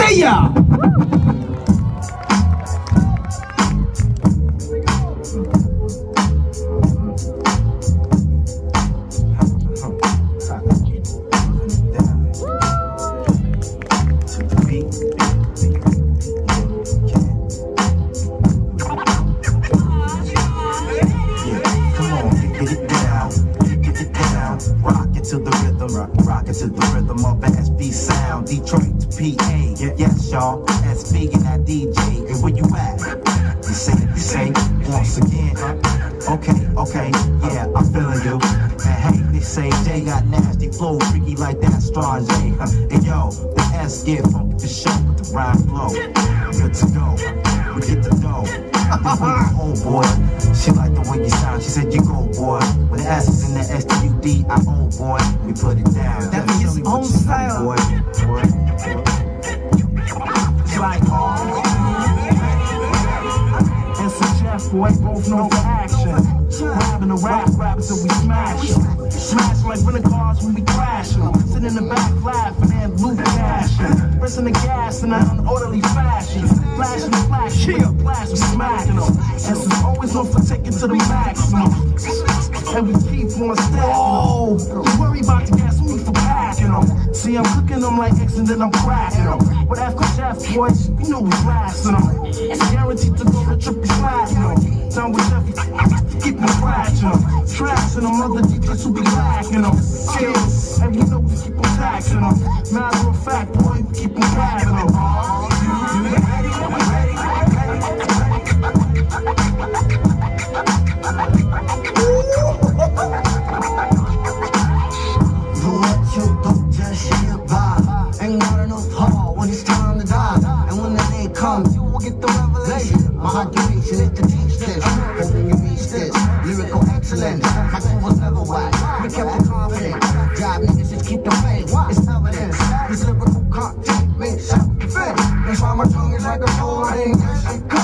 Judge-Seiya! Rockin' to the rhythm of SB sound, Detroit to PA. Yes, y'all, SB and that DJ. And where you at? You say, once again. Okay, yeah, I'm feeling you. And hey, they say Jay got nasty flow, freaky like that Strange. And yo, the S get funky for show with the rhyme flow. Good to go, we get the dough. Oh boy, she like the way you sound. She said you go, boy. When the S is in the STUD, I own, boy. We put it down. That be his own style. Boy. It's like, and some Jeff, boy, both know for action. Rapping the rap till we smash them. Smash like rental cars when we crash them. Sit in the back laughing and loop cashing. Pressing the gas in an unorderly fashion. Flashing, we smacking them. And it's always on for taking to the maximum. And we keep on stacking them. Don't worry about the gas, we for packing them. See, I'm cooking them like X and then I'm cracking them. With After Jeff, boys, you know we're blasting them. It's guaranteed to go to triple platinum. Time with Jeff, keep me scratching them. Trashing them, other DJs who be lacking them. Skills, and you know we keep on taxing them. Matter of fact, boy, we keep on packing them. My occupation is to teach this, hoping you reach this. Lyrical excellence, my crew was never whack. We kept it confident, job niggas just keep the faith. It's evidence, this lyrical content makes self-defense. That's why my tongue is like a sword.